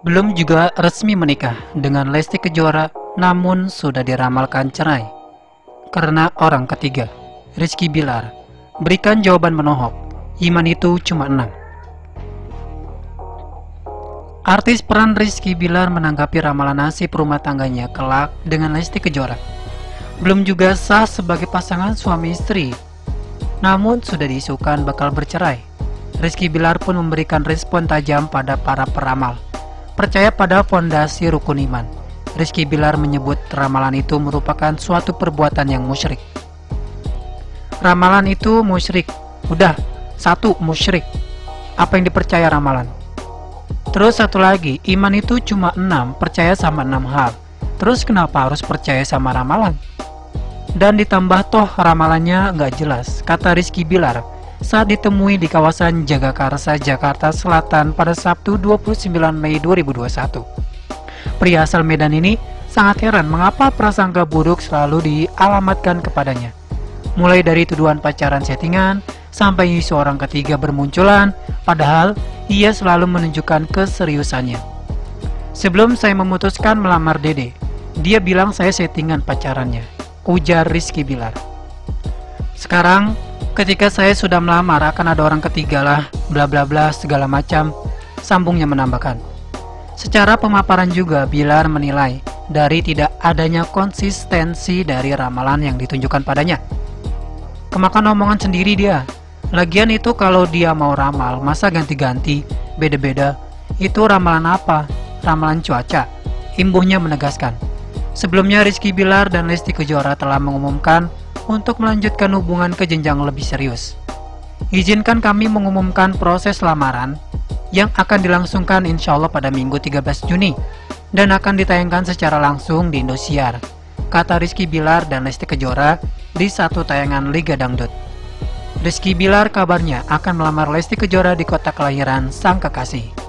Belum juga resmi menikah dengan Lesti Kejora, namun sudah diramalkan cerai karena orang ketiga, Rizky Bilar. Berikan jawaban menohok, iman itu cuma 6. Artis peran Rizky Bilar menanggapi ramalan nasib rumah tangganya kelak dengan Lesti Kejora. Belum juga sah sebagai pasangan suami istri, namun sudah diisukan bakal bercerai. Rizky Bilar pun memberikan respon tajam pada para peramal. Percaya pada fondasi rukun iman. Rizky Bilar menyebut ramalan itu merupakan suatu perbuatan yang musyrik. Ramalan itu musyrik. Udah, satu musyrik. Apa yang dipercaya ramalan? Terus satu lagi, iman itu cuma 6, percaya sama 6 hal. Terus kenapa harus percaya sama ramalan? Dan ditambah toh ramalannya nggak jelas, kata Rizky Bilar saat ditemui di kawasan Jagakarsa, Jakarta Selatan pada Sabtu 29 Mei 2021. Pria asal Medan ini sangat heran mengapa prasangka buruk selalu dialamatkan kepadanya. Mulai dari tuduhan pacaran settingan, sampai isu orang ketiga bermunculan, padahal ia selalu menunjukkan keseriusannya. Sebelum saya memutuskan melamar Dede, dia bilang saya settingan pacarannya, ujar Rizky Bilar. Sekarang, ketika saya sudah melamar akan ada orang ketiga lah, bla bla bla segala macam, sambungnya menambahkan. Secara pemaparan juga Bilar menilai dari tidak adanya konsistensi dari ramalan yang ditunjukkan padanya. Kemakan omongan sendiri dia. Lagian itu kalau dia mau ramal, masa ganti-ganti, beda-beda. Itu ramalan apa? Ramalan cuaca. Imbuhnya menegaskan. Sebelumnya Rizky Bilar dan Lesti Kejora telah mengumumkan untuk melanjutkan hubungan ke jenjang lebih serius. Izinkan kami mengumumkan proses lamaran yang akan dilangsungkan insya Allah pada Minggu 13 Juni dan akan ditayangkan secara langsung di Indosiar, kata Rizky Bilar dan Lesti Kejora di satu tayangan Liga Dangdut. Rizky Bilar kabarnya akan melamar Lesti Kejora di kota kelahiran sang kekasih.